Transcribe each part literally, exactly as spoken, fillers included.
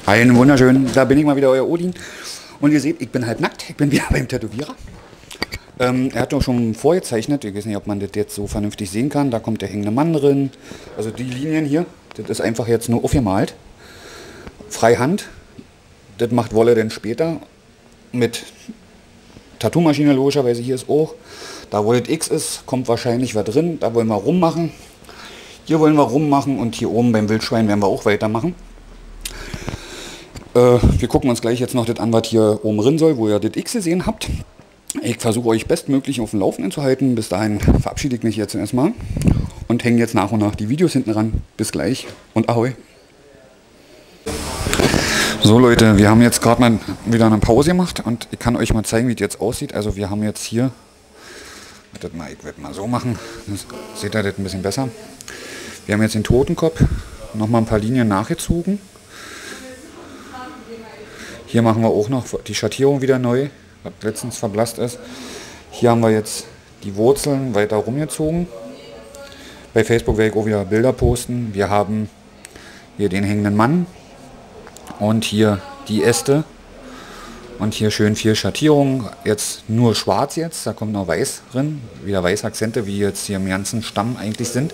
Einen wunderschönen, da bin ich mal wieder, euer Odin. Und ihr seht, ich bin halb nackt, ich bin wieder beim Tätowierer. Ähm, er hat doch schon vorgezeichnet, ich weiß nicht, ob man das jetzt so vernünftig sehen kann. Da kommt der hängende Mann drin. Also die Linien hier, das ist einfach jetzt nur aufgemalt. Freihand. Das macht Wolle dann später. Mit Tattoo-Maschine logischerweise, hier ist auch. Da wo das X ist, kommt wahrscheinlich was drin. Da wollen wir rummachen. Hier wollen wir rummachen und hier oben beim Wildschwein werden wir auch weitermachen. Äh, wir gucken uns gleich jetzt noch das an, was hier oben drin soll, wo ihr das X gesehen habt. Ich versuche euch bestmöglich auf dem Laufenden zu halten. Bis dahin verabschiede ich mich jetzt erstmal und hänge jetzt nach und nach die Videos hinten ran. Bis gleich und ahoi. So Leute, wir haben jetzt gerade mal wieder eine Pause gemacht und ich kann euch mal zeigen, wie es jetzt aussieht. Also wir haben jetzt hier, das mal, ich werde mal so machen, das, seht ihr das ein bisschen besser. Wir haben jetzt den Totenkopf, nochmal ein paar Linien nachgezogen. Hier machen wir auch noch die Schattierung wieder neu, was letztens verblasst ist. Hier haben wir jetzt die Wurzeln weiter rumgezogen. Bei Facebook werde ich auch wieder Bilder posten. Wir haben hier den hängenden Mann und hier die Äste und hier schön viel Schattierung. Jetzt nur schwarz jetzt, da kommt noch weiß drin, wieder weiße Akzente, wie jetzt hier im ganzen Stamm eigentlich sind.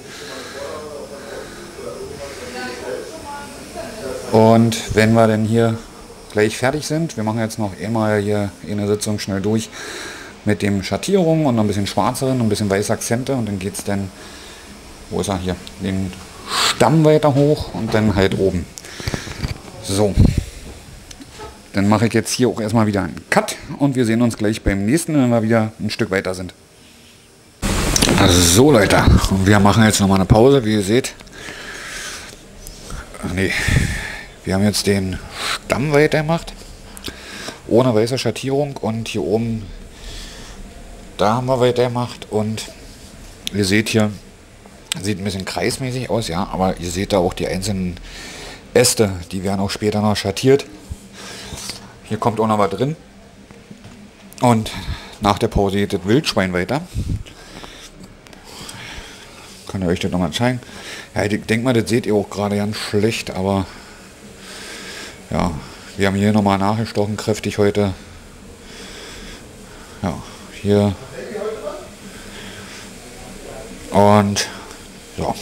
Und wenn wir dann hier gleich fertig sind, wir machen jetzt noch einmal hier in der Sitzung schnell durch mit dem Schattierungen und noch ein bisschen schwarzeren und ein bisschen weiße Akzente und dann geht es dann, wo ist er hier, den Stamm weiter hoch und dann halt oben. So, dann mache ich jetzt hier auch erstmal wieder einen Cut und wir sehen uns gleich beim nächsten, wenn wir wieder ein Stück weiter sind. Also so Leute, wir machen jetzt nochmal eine Pause, wie ihr seht. Ach nee. Wir haben jetzt den Stamm weitergemacht, ohne weiße Schattierung und hier oben, da haben wir weitergemacht und ihr seht hier, sieht ein bisschen kreismäßig aus, ja, aber ihr seht da auch die einzelnen Äste, die werden auch später noch schattiert. Hier kommt auch noch was drin und nach der Pause geht das Wildschwein weiter. Kann ich euch das nochmal zeigen. Ja, ich denke mal, das seht ihr auch gerade ganz schlecht, aber ja, wir haben hier nochmal nachgestochen, kräftig heute. Ja, hier. Und ja.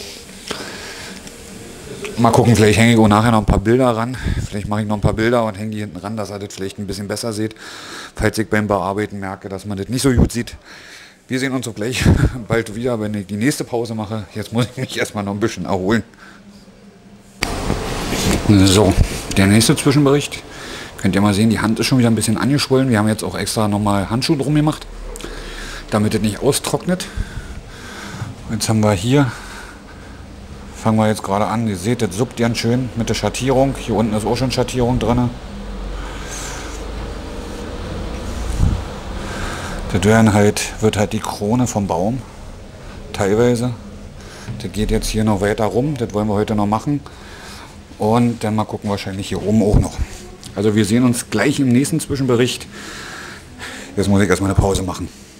Mal gucken, vielleicht hänge ich auch nachher noch ein paar Bilder ran. Vielleicht mache ich noch ein paar Bilder und hänge die hinten ran, dass ihr das vielleicht ein bisschen besser seht. Falls ich beim Bearbeiten merke, dass man das nicht so gut sieht. Wir sehen uns auch gleich bald wieder, wenn ich die nächste Pause mache. Jetzt muss ich mich erstmal noch ein bisschen erholen. So, der nächste Zwischenbericht. Könnt ihr mal sehen, die Hand ist schon wieder ein bisschen angeschwollen. Wir haben jetzt auch extra nochmal Handschuhe drum gemacht, damit es nicht austrocknet. Jetzt haben wir hier, fangen wir jetzt gerade an. Ihr seht, das suppt ganz schön mit der Schattierung. Hier unten ist auch schon Schattierung drin. Das werden halt, wird halt die Krone vom Baum, teilweise. Das geht jetzt hier noch weiter rum, das wollen wir heute noch machen. Und dann mal gucken, wahrscheinlich hier oben auch noch. Also wir sehen uns gleich im nächsten Zwischenbericht. Jetzt muss ich erstmal eine Pause machen.